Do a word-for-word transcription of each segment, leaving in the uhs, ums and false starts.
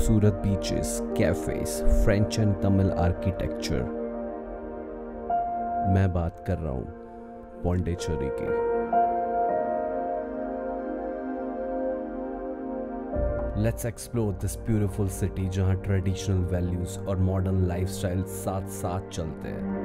खूबसूरत beaches, cafes, French and Tamil architecture. मैं बात कर रहा हूँ पौंडीचेरी की। Let's explore this beautiful city जहाँ ट्रेडिशनल वैल्यूज और मॉडर्न लाइफस्टाइल साथ साथ चलते हैं।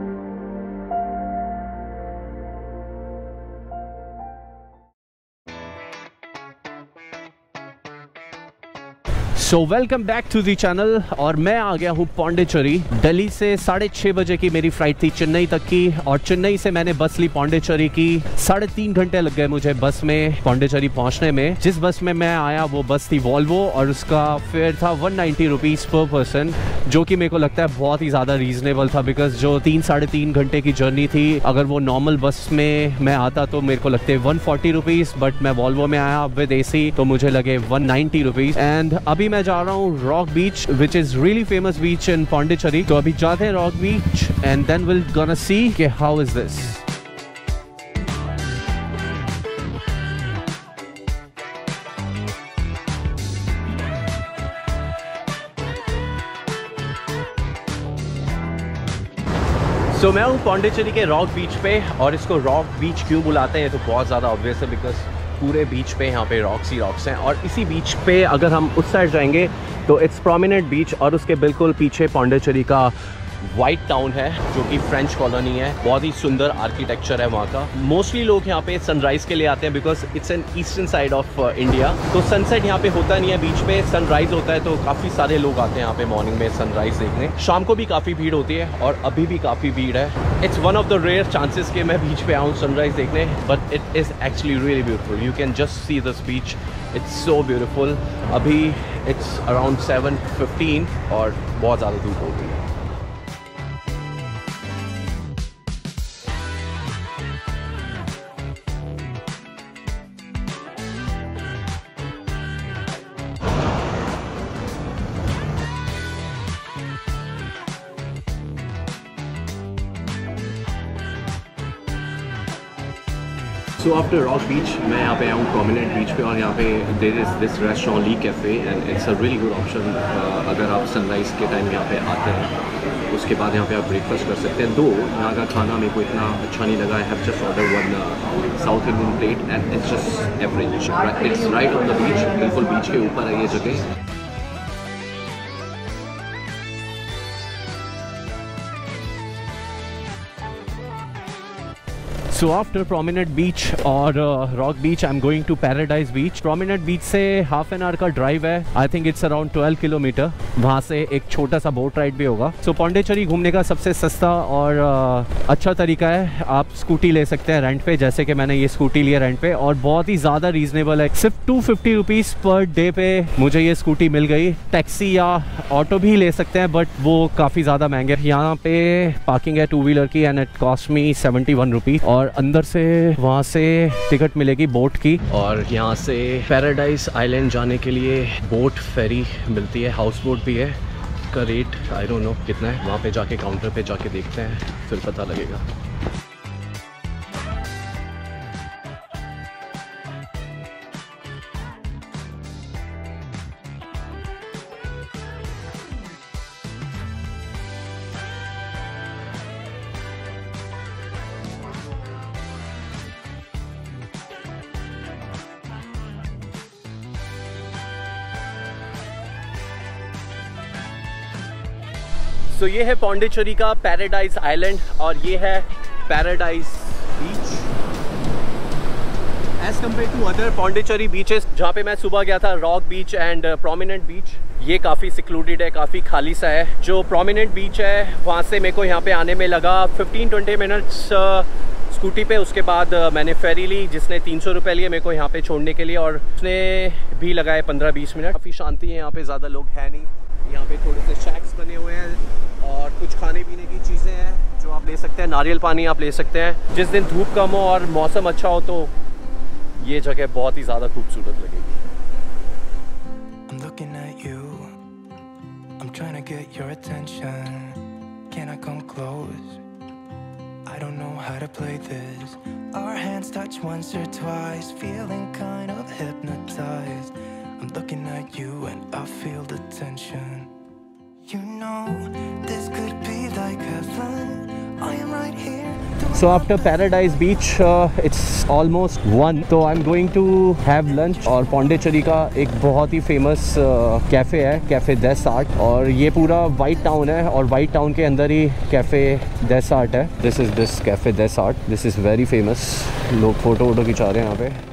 So welcome back to the channel. और मैं आ गया हूँ पौंडीचेरी। दिल्ली से साढ़े छः बजे की मेरी फ्लाइट थी चेन्नई तक की, और चेन्नई से मैंने बस ली पौंडीचेरी की। साढ़े तीन घंटे लग गए मुझे बस में पौंडीचेरी पहुँचने में। जिस बस में मैं आया वो बस थी वॉल्वो, और उसका फेयर था one ninety rupees per person, जो कि मेरे को लगता है बहुत ही ज़्यादा रीजनेबल था। बिकॉज जो तीन साढ़े तीन घंटे की जर्नी थी, अगर वो नॉर्मल बस में मैं आता तो मेरे को लगते वन फोर्टी रुपीज़, बट मैं वॉल्वो में आया विद ए सी तो मुझे लगे वन नाइन्टी रुपीज़। एंड अभी मैं जा रहा हूँ Rock Beach, which is really famous beach in Pondicherry. तो अभी जाते हैं Rock Beach and then will gonna see कि how is this. So so, मैं हूँ पौंडीचेरी के रॉक बीच पे, और इसको रॉक बीच क्यों बुलाते हैं तो बहुत ज़्यादा ऑब्वियस है, बिकॉज पूरे बीच पे यहाँ पे रॉक्स ही रॉक्स हैं। और इसी बीच पे अगर हम उस साइड जाएंगे तो इट्स प्रोमिनेंट बीच, और उसके बिल्कुल पीछे पौंडीचेरी का वाइट टाउन है, जो कि फ्रेंच कॉलोनी है। बहुत ही सुंदर आर्किटेक्चर है वहाँ का। मोस्टली लोग यहाँ पे सनराइज के लिए आते हैं, because it's an eastern side of India. तो सनसेट यहाँ पे होता नहीं है बीच पे, सनराइज होता है। तो काफ़ी सारे लोग आते हैं यहाँ पे मॉर्निंग में सनराइज देखने। शाम को भी काफ़ी भीड़ होती है, और अभी भी काफ़ी भीड़ है। It's one of the rare chances कि मैं बीच पे आऊँ सनराइज देखने, but it is actually really beautiful. You can just see this beach, it's so beautiful. अभी इट्स अराउंड सेवन फिफ्टीन और बहुत ज़्यादा धूप हो गई है। सो आफ्टर रॉक बीच मैं यहाँ पे आया हूँ प्रोमिनेंट बीच पे, और यहाँ पे there is this restaurant Le Cafe and it's a really good option अगर आप सनराइज़ के टाइम यहाँ पे आते हैं। उसके बाद यहाँ पे आप ब्रेकफास्ट कर सकते हैं। दो यहाँ का खाना मेरे को इतना अच्छा नहीं लगा। I have just order one South Indian plate and it's just average. It's right on the beach, बिल्कुल बीच के ऊपर है ये जगह। सो आफ्टर प्रोमिनेंट बीच और Rock Beach I am going to Paradise Beach. Prominent Beach से half an hour का drive है, I think it's around twelve kilometre. वहाँ से एक छोटा सा बोट राइड भी होगा। सो so, पौंडीचेरी घूमने का सबसे सस्ता और uh, अच्छा तरीका है, आप स्कूटी ले सकते हैं रेंट पे, जैसे कि मैंने ये स्कूटी लिया रेंट पे, और बहुत ही ज़्यादा रीजनेबल है। सिर्फ two fifty rupees per day पे मुझे ये स्कूटी मिल गई। टैक्सी या ऑटो भी ले सकते हैं, बट वो काफ़ी ज़्यादा महंगे। यहाँ पे पार्किंग है टू व्हीलर की and it cost me seventy one rupees, और अंदर से वहाँ से टिकट मिलेगी बोट की। और यहाँ से पैराडाइज आइलैंड जाने के लिए बोट फेरी मिलती है, हाउस बोट भी है। का रेट आई डोंट नो कितना है, वहाँ पे जाके काउंटर पे जाके देखते हैं, फिर पता लगेगा। सो so, ये है पौंडीचेरी का पैराडाइज आइलैंड, और ये है Paradise Beach. As compare to other Pondicherry beaches जहाँ पे मैं सुबह गया था, Rock Beach and Prominent Beach, ये काफ़ी सिक्लूडेड है, काफ़ी खाली सा है। जो प्रोमिनेंट बीच है वहाँ से मेरे को यहाँ पे आने में लगा फिफ्टीन ट्वेंटी मिनट्स स्कूटी पे। उसके बाद मैंने फेरी ली, जिसने तीन सौ रुपये लिए मेरे को यहाँ पे छोड़ने के लिए, और उसने भी लगाए पंद्रह बीस मिनट। काफ़ी शांति है यहाँ पे, ज़्यादा लोग हैं नहीं। यहाँ पे थोड़े से शैक्स बने हुए हैं, और कुछ खाने पीने की चीज़ें हैं जो आप ले सकते हैं। नारियल पानी आप ले सकते हैं। जिस दिन धूप कम हो और मौसम अच्छा हो तो ये जगह बहुत ही ज़्यादा खूबसूरत लगेगी। I don't know how to play this. Our hands touch once or twice, feeling kind of hypnotized. I'm looking at you and I feel the So after Paradise Beach, uh, it's almost one. So I'm going to have lunch. और पौंडीचेरी का एक बहुत ही famous cafe है, Cafe des Art, और ये पूरा white town है और वाइट टाउन के अंदर ही कैफ़े डेस आर्ट है. This is this Cafe des Art. This is very famous. लोग फ़ोटो वोटो खिंचा रहे हैं यहाँ पे.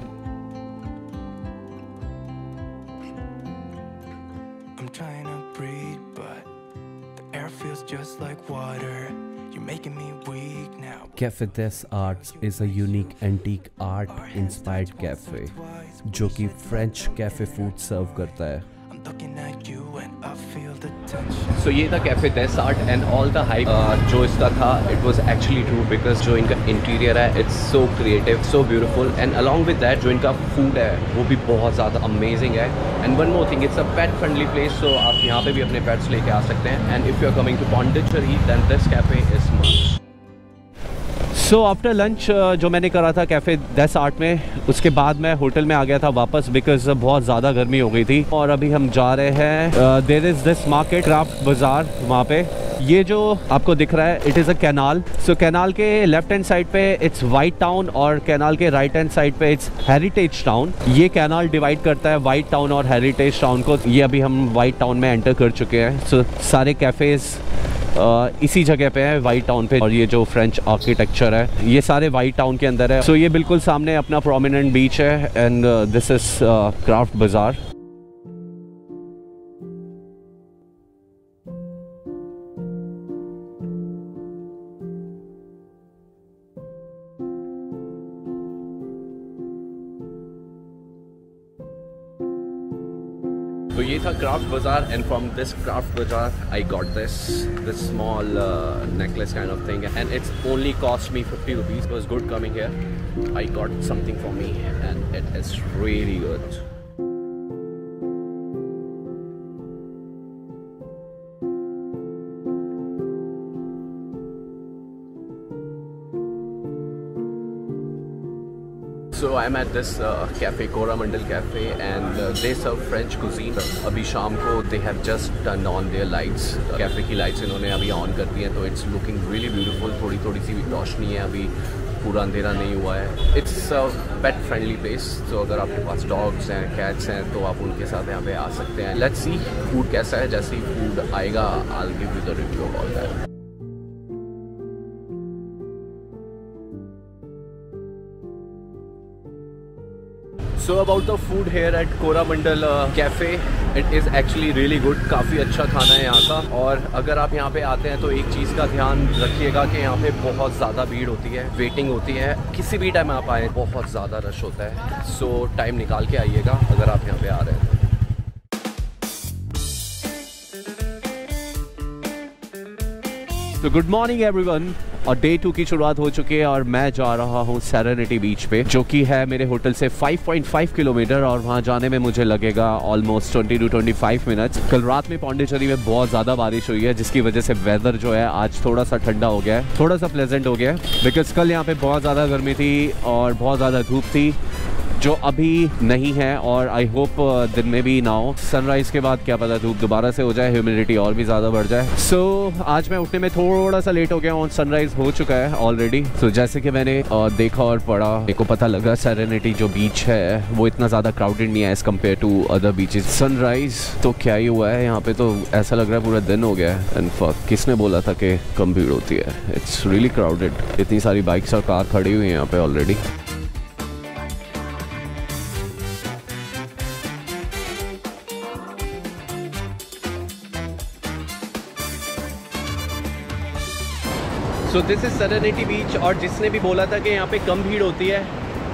Cafe Des Arts is a unique antique art inspired cafe जो कि फ्रेंच कैफे फूड सर्व करता है. So ये था Cafe des Art and all the hype जो इसका था, it was actually true because जो इनका इंटीरियर है it's so creative, so beautiful, and along with that जो इनका फूड है वो भी बहुत ज़्यादा अमेजिंग है. And one more thing, it's a pet friendly place, so आप यहाँ पे भी अपने पेट्स लेके आ सकते हैं. And if you are coming to Pondicherry then this cafe is must. So after lunch जो मैंने करा था कैफ़े डेस आर्ट में, उसके बाद मैं होटल में आ गया था वापस बिकॉज बहुत ज़्यादा गर्मी हो गई थी. और अभी हम जा रहे हैं, there is this market Craft Bazaar. वहाँ पे ये जो आपको दिख रहा है it is a canal. So canal के लेफ्ट हैंड साइड पे इट्स वाइट टाउन और कैनाल के राइट हैंड साइड पे इट्स हेरिटेज टाउन. ये कैनाल डिवाइड करता है वाइट टाउन और हेरिटेज टाउन को. ये अभी हम वाइट टाउन में एंटर कर चुके हैं. सो so, सारे कैफ़ेज़ Uh, इसी जगह पे है वाइट टाउन पे. और ये जो फ्रेंच आर्किटेक्चर है ये सारे वाइट टाउन के अंदर है. सो so, ये बिल्कुल सामने अपना प्रोमिनेंट बीच है एंड दिस इज़ क्राफ्ट बाज़ार. तो ये था क्राफ्ट बाज़ार and from this Craft Bazaar I got this this small necklace kind of thing and it's only cost me fifty rupees. Was good coming here. I got something for me and it is really good. So I'm at this uh, cafe, Coromandel Cafe, and uh, they serve French cuisine. अभी शाम को they have just turned on their lights. Cafe की lights इन्होंने अभी on कर दी हैं तो it's looking really beautiful. थोड़ी थोड़ी सी भी रोशनी है, अभी पूरा अंधेरा नहीं हुआ है. It's a pet friendly place. So अगर आपके पास डॉग्स हैं, कैट्स हैं तो आप उनके साथ यहाँ पे आ सकते हैं. Let's see फूड कैसा है. जैसे ही फूड आएगा I'll give you the review of all that. So about the food here at Coromandel uh, Cafe, it is actually really good. काफ़ी अच्छा खाना है यहाँ का. और अगर आप यहाँ पे आते हैं तो एक चीज़ का ध्यान रखिएगा कि यहाँ पे बहुत ज़्यादा भीड़ होती है, वेटिंग होती है. किसी भी टाइम आप आए बहुत ज़्यादा रश होता है. सो so, टाइम निकाल के आइएगा अगर आप यहाँ पे आ रहे हैं. तो गुड मॉर्निंग एवरीवन. और डे टू की शुरुआत हो चुकी है और मैं जा रहा हूँ सेरेनिटी बीच पे जो कि है मेरे होटल से फाइव पॉइंट फाइव किलोमीटर और वहाँ जाने में मुझे लगेगा almost twenty to twenty five minutes. कल रात में पौंडीचेरी में बहुत ज़्यादा बारिश हुई है जिसकी वजह से वेदर जो है आज थोड़ा सा ठंडा हो गया है, थोड़ा सा प्लेजेंट हो गया है. बिकॉज कल यहाँ पे बहुत ज़्यादा गर्मी थी और बहुत ज़्यादा धूप थी जो अभी नहीं है. और आई होप दिन में भी ना हो. सनराइज़ के बाद क्या पता धूप दोबारा से हो जाए, ह्यूमिडिटी और भी ज़्यादा बढ़ जाए. सो so, आज मैं उठने में थोड़ा सा लेट हो गया हूँ. सनराइज़ हो चुका है ऑलरेडी. सो so, जैसे कि मैंने uh, देखा और पढ़ा, मेरे को पता लगा सेरेनिटी जो बीच है वो इतना ज़्यादा क्राउडेड नहीं है as compare to other beaches. Sunrise तो क्या ही हुआ है यहाँ पे, तो ऐसा लग रहा है पूरा दिन हो गया है. इनफैक्ट किसने बोला था कि कम भीड़ होती है. It's really crowded. इतनी सारी बाइक्स और कार खड़ी हुई हैं यहाँ पे already. So this is Serenity Beach. और जिसने भी बोला था कि यहाँ पे कम भीड़ होती है,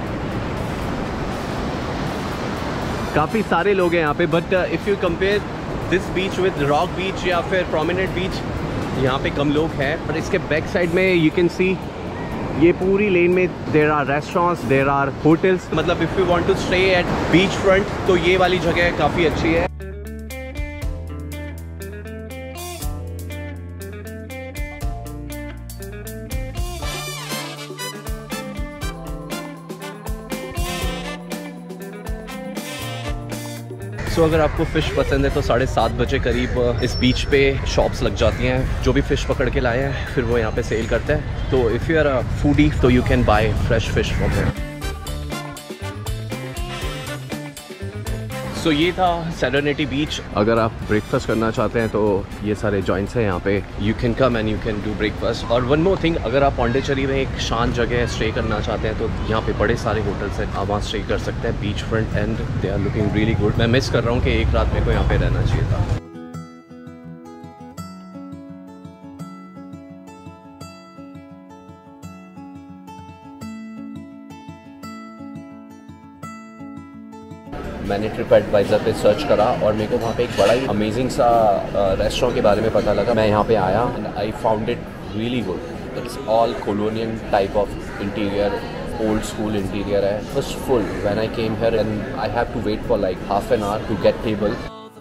काफ़ी सारे लोग हैं यहाँ पे. But if you compare this beach with Rock Beach या फिर प्रोमिनेंट बीच, यहाँ पे कम लोग हैं. और इसके बैक साइड में यू कैन सी ये पूरी लेन में there are restaurants, there are hotels. मतलब if you want to stay at beach front तो ये वाली जगह काफ़ी अच्छी है. सो so, अगर आपको फ़िश पसंद है तो साढ़े सात बजे करीब इस बीच पे शॉप्स लग जाती हैं। जो भी फ़िश पकड़ के लाए हैं फिर वो यहाँ पे सेल करते हैं। तो if you are a foodie तो you can buy fresh fish from there. So so, ये था सेरेनिटी बीच। अगर आप ब्रेकफास्ट करना चाहते हैं तो ये सारे जॉइंट्स हैं यहाँ पे, you can come and you can do breakfast. और वन मोर थिंग, अगर आप पौंडीचेरी में एक शांत जगह स्टे करना चाहते हैं तो यहाँ पे बड़े सारे होटल्स हैं, आप वहाँ स्टे कर सकते हैं beach front and they are looking really good. मैं मिस कर रहा हूँ कि एक रात मेरे को यहाँ पे रहना चाहिए था। मैंने ट्रिप एडवाइज़र पे सर्च करा और मेरे को वहाँ पे एक बड़ा ही अमेजिंग सा रेस्टोरेंट के बारे में पता लगा। मैं यहाँ पे आया and I found it really good. It's all colonial type of interior, old school interior है। It was full when I came here and I have to wait for like half an hour to get table.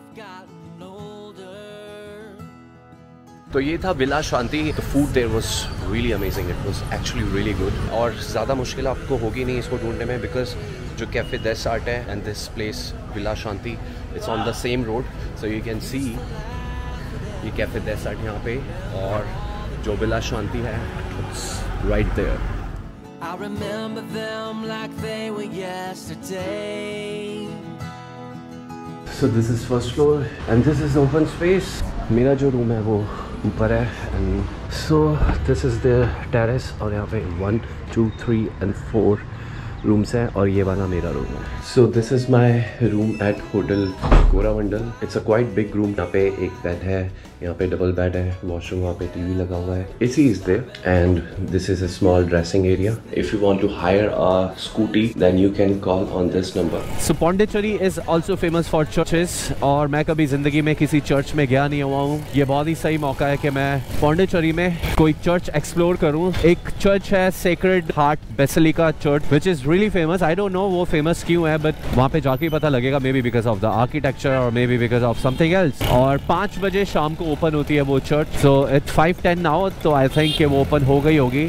तो ये था Villa Shanti. The food there was really amazing, it was actually really good. और ज़्यादा मुश्किल आपको होगी नहीं इसको ढूंढने में, बिकॉज जो कैफ़े डेस आर्ट है and this place Villa Shanti, it's on the same road. So you can see ये कैफ़े डेस आर्ट यहाँ पे, और जो विला शांति है it's right there. I remember them like they were yesterday. So this is first floor and this is open space. मेरा जो room है वो ऊपर है and so this is the terrace, और यहाँ पे one two three and four rooms हैं और ये वाला मेरा रूम है। So this is my room at hotel Coromandel. It's a quite big room. यहाँ पे एक बेड है, यहाँ पे डबल बेड है, वॉशरूम वहाँ पे टीवी लगा हुआ है, AC is there and this is a small dressing area. If you want to hire a scooty then you can call on this number. So Pondicherry is also famous for churches, और मैं कभी जिंदगी में किसी church में गया नहीं हुआ हूँ। ये बहुत ही सही मौका है कि मैं पौंडीचेरी में कोई चर्च एक्सप्लोर करूँ। एक चर्च है Sacred Heart Basilica church which is really famous. I don't know वो फेमस क्यों है, बट वहाँ पे जाके पता लगेगा। Maybe because of the architecture और maybe because of something else. और पाँच बजे शाम को ओपन होती है वो चर्च। So it's five ten now, तो आई थिंक कि वो ओपन हो गई होगी।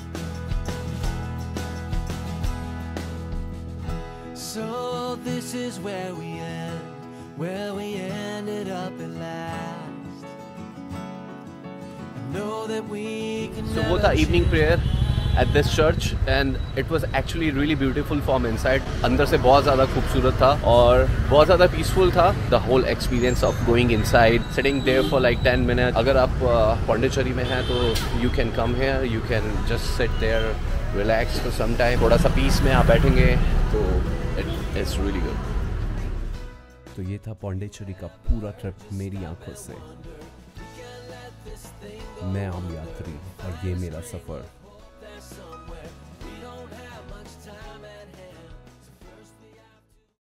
So this is where we end, where we ended up at last. I know that we can So वो था evening prayer at this church and it was actually really beautiful from inside. अंदर से बहुत ज़्यादा खूबसूरत था और बहुत ज़्यादा पीसफुल था। The whole experience of going inside, sitting there for like ten minutes. अगर आप पौंडीचेरी में हैं तो you can come here, you can just sit there, relax for some time. थोड़ा सा पीस में आप बैठेंगे तो it is really good. तो ये था पौंडीचेरी का पूरा ट्रिप मेरी आंखों से। मैं आम यात्री और ये मेरा सफ़र।